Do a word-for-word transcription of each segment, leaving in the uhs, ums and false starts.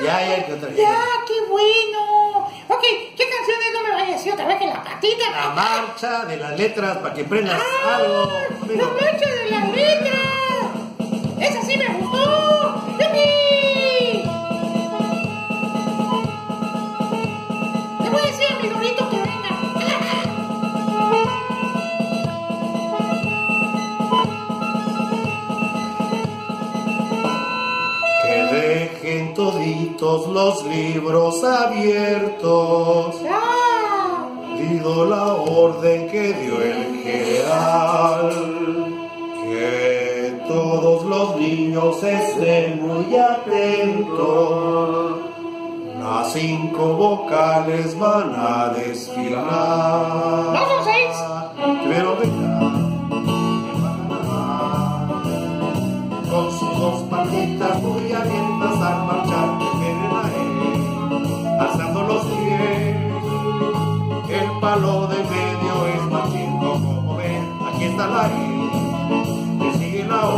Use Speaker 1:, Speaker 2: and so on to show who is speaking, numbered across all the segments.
Speaker 1: Ya, ya, que otra.
Speaker 2: Ya, qué bueno. Ok, ¿qué canción es? No me vayas a decir otra vez que la patita.
Speaker 1: La marcha de las letras para que prendas
Speaker 2: ¡Ah!
Speaker 1: algo.
Speaker 2: La marcha de las letras. Esa sí me gustó. ¡Yupi! Le voy a decir a mi Dorito que venga.
Speaker 1: Que dejen toditos los libros abiertos.
Speaker 2: ¡Ah!
Speaker 1: Pido la orden que dio el general, que todos los niños estén muy atentos. Las cinco vocales van a desfilar.
Speaker 2: ¿No son seis?
Speaker 1: Pero venga, con sus dos patitas muy abiertas al marchar, que vienen ahí, alzando los pies. El palo de medio es más chico, como ven, aquí está la I, le sigue la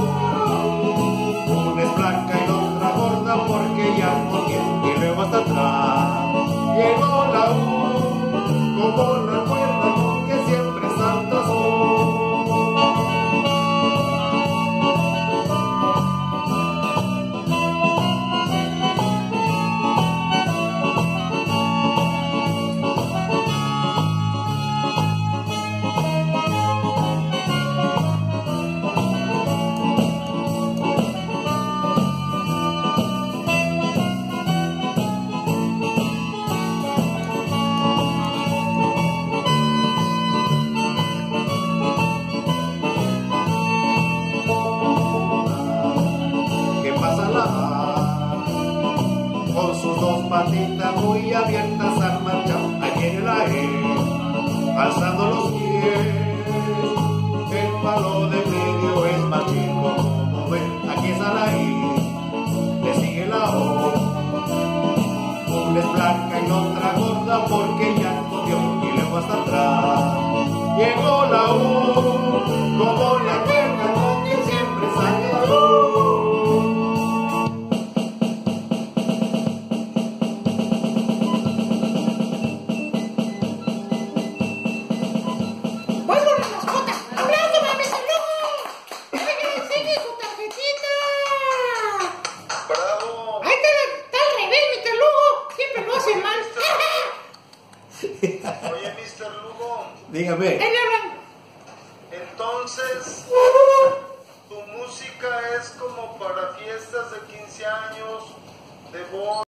Speaker 1: O, una es blanca y la otra gorda porque ya no tiene, y luego hasta atrás llegó la U, como la cuerda con que siempre salta sol. Con sus dos patitas muy abiertas al marchar, ahí viene la E, alzando los pies. El palo de medio es más chico, como ven, aquí está la I, le sigue la O. Una es blanca y la otra gorda porque ya cogió, y luego hasta atrás llegó la U, como la cuerda con que siempre sale la luz.
Speaker 3: Oye, mister Lugo.
Speaker 1: Dígame.
Speaker 3: Entonces, tu música es como para fiestas de quince años, de bodas.